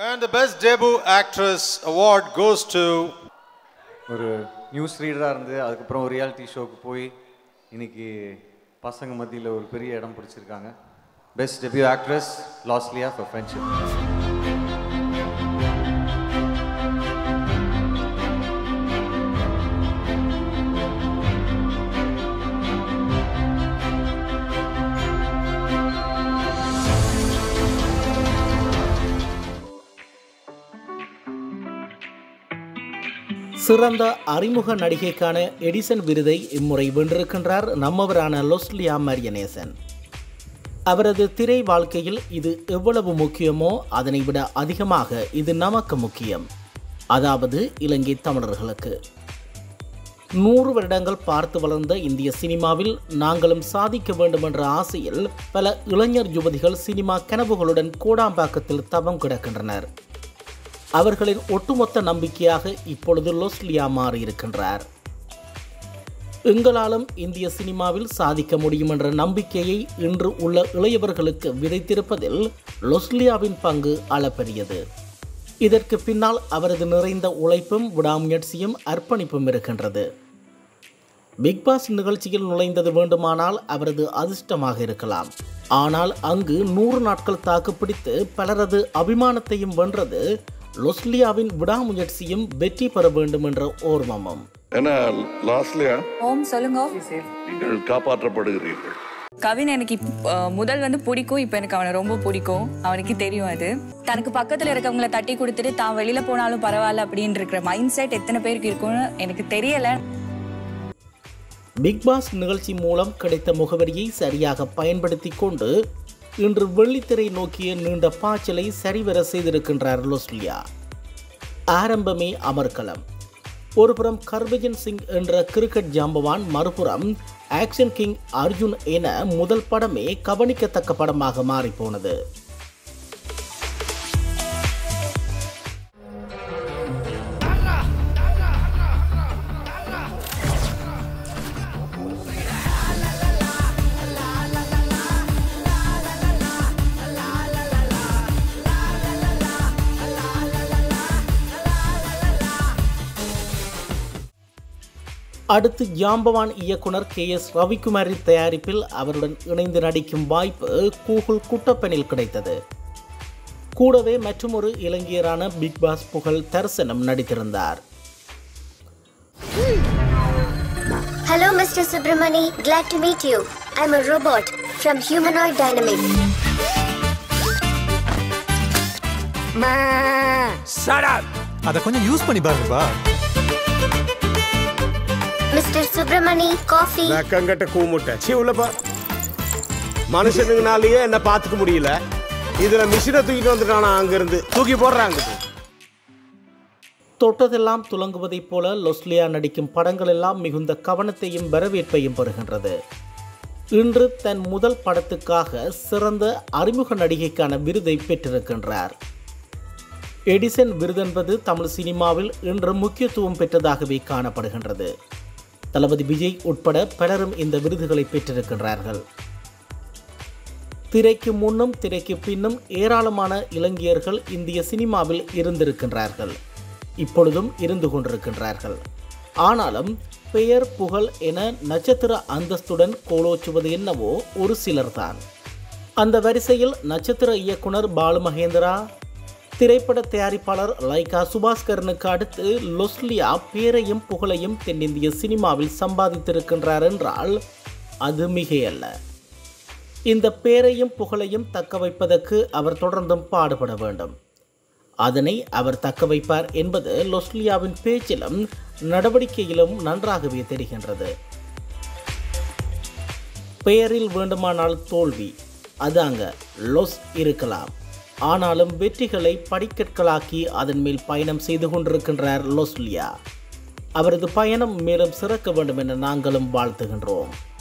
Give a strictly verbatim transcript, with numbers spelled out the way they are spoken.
And the best debut actress award goes to ஒரு news ரீடரா இருந்து அதுக்கு அப்புறம் ஒரு ரியாலிட்டி ஷோக்கு போய் இன்னைக்கு பசங்க மத்தியில ஒரு பெரிய இடம் பிடிச்சிருக்காங்க. Best debut actress Losliya for Friendship. சிறந்த அறிமுக நடிகைக்கான எடிசன் விருதை இம்முறை வென்றிருக்கின்றார் நம்மவரான லொஸ்லியா மரியனேசன். அவரது திரை வாழ்க்கையில் இது எவ்வளவு முக்கியமோ அதனை விட அதிகமாக இது நமக்கு முக்கியம், அதாவது இலங்கை தமிழர்களுக்கு. நூறு வருடங்கள் பார்த்து வளர்ந்த இந்திய சினிமாவில் நாங்களும் சாதிக்க வேண்டும் என்ற ஆசையில் பல இளைஞர் யுவதிகள் சினிமா கனவுகளுடன் கோடாம்பாக்கத்தில் தவம் கிடக்கின்றனர். அவர்களின் ஒட்டுமொத்த நம்பிக்கையாக இப்பொழுது லொஸ்லியா மாறியிருக்கின்றார். எங்களாலும் இந்திய சினிமாவில் சாதிக்க முடியும் என்ற நம்பிக்கையை இன்று உள்ள இளையவர்களுக்கு விதைத்திருப்பதில் லொஸ்லியாவின் பங்கு அளப்பரியது. இதற்கு பின்னால் அவரது நிறைந்த உழைப்பும் விடாமுயற்சியும் அர்ப்பணிப்பும் இருக்கின்றது. பிக்பாஸ் நிகழ்ச்சியில் நுழைந்தது வேண்டுமானால் அவரது அதிர்ஷ்டமாக இருக்கலாம். ஆனால் அங்கு நூறு நாட்கள் தாக்குப்பிடித்து பலரது அபிமானத்தையும் வென்றது லொஸ்லியாவின் விடாமுயற்சியும் வெற்றி பெற வேண்டும் என்ற ஓர்மமும். ஏன்னா லாஸ்லியா ஓம் சொல்லுங்க, நீங்கள் காப்பாற்றப்படுகிறீர்கள். கவின் எனக்கு முதல் வந்து பிடிக்கும், இப்போ எனக்கு அவனை ரொம்ப பிடிக்கும். அவனுக்கு தெரியும் அது. தனக்கு பக்கத்தில் இருக்கவங்கள தட்டி கொடுத்துட்டு தான் வெளியில போனாலும் பரவாயில்ல அப்படின்னு இருக்கிற மைண்ட் செட் எத்தனை பேருக்கு இருக்கும்னு எனக்கு தெரியல. பிக்பாஸ் நிகழ்ச்சி மூலம் கிடைத்த முகவரியை சரியாக பயன்படுத்தி கொண்டு இன்று வெள்ளித்திரை நோக்கிய நீண்ட பாய்ச்சலை சரிவர செய்திருக்கின்றார் லொஸ்லியா. ஆரம்பமே அமர்கலம். ஒருபுறம் கர்பஜன் சிங் என்ற கிரிக்கெட் ஜாம்பவான், மறுபுறம் ஆக்ஷன் கிங் அர்ஜுன் என முதல் படமே கவனிக்கத்தக்க படமாக மாறிப்போனது. அடுத்து ஜாம்பவான் இயக்குனர் கே எஸ் ரவிக்குமாரி தயாரிப்பில் அவருடன் இணைந்து நடிக்கும் வாய்ப்பு கூகுள் குட்டப்பனில் கிடைத்தது. கூடவே மற்றொரு இலங்கையரான பிக்பாஸ் புகழ் தரிசனம் நடித்திருந்தார். Hello Mister Subramani, glad to meet you. I'm a robot from Humanoid Dynamics. Ma Shut up. அத கொஞ்சம் யூஸ் பண்ணி பாருங்கப்பா. Mister Subramani, coffee. நக்கங்கட்ட கூமுட்ட சீவுலப்பா. மனுஷனுங்கனாலேயே என்ன பார்த்துக்க முடியல, இதுல மிஷினை தூக்கிட்டு வந்துட்டானா அங்க இருந்து தூக்கி போடுறாங்க. தொட்டதெல்லாம் துலங்குவதைப் போல லொஸ்லியா நடிக்கும் படங்கள் எல்லாம் மிகுந்த கவனத்தையும் வரவேற்பையும் பெறுகின்றது. இன்று தன் முதல் படத்துக்காக சிறந்த அறிமுக நடிகைக்கான விருதை பெற்றிருக்கின்றார். எடிசன் விருதென்பது தமிழ் சினிமாவில் இன்று முக்கியத்துவம் பெற்றதாகவே காணப்படுகின்றது. தளபதி விஜய் உட்பட பலரும் இந்த விருதுகளை பெற்றிருக்கின்றார்கள். திரைக்கு முன்னும் திரைக்கு பின்னும் ஏராளமான இலங்கையர்கள் இந்திய சினிமாவில் இருந்திருக்கின்றார்கள், இப்பொழுதும் இருந்து கொண்டிருக்கின்றார்கள். ஆனாலும் பெயர் புகழ் என நட்சத்திர அந்தஸ்துடன் கோலோச்சுவது என்னவோ ஒரு சிலர்தான். அந்த வரிசையில் நட்சத்திர இயக்குனர் பாலு மகேந்திரா, திரைப்பட தயாரிப்பாளர் லைகா சுபாஸ்கரனுக்கு அடுத்து லொஸ்லியா பேரையும் புகழையும் தென்னிந்திய சினிமாவில் சம்பாதித்திருக்கின்றார் என்றால் அது மிகையல்ல. இந்த பேரையும் புகழையும் தக்க வைப்பதற்கு அவர் தொடர்ந்தும் பாடுபட வேண்டும். அதனை அவர் தக்க வைப்பார் என்பது லொஸ்லியாவின் பேச்சிலும் நடவடிக்கையிலும் நன்றாகவே தெரிகின்றது. பெயரில் வேண்டுமானால் தோல்வி, அதாங்க லொஸ் இருக்கலாம். ஆனாலும் வெற்றிகளை படிக்கற்களாக்கி அதன் மேல் பயணம் செய்து கொண்டிருக்கின்றார் லொஸ்லியா. அவரது பயணம் மேலும் சிறக்க வேண்டும் என நாங்களும் வாழ்த்துகின்றோம்.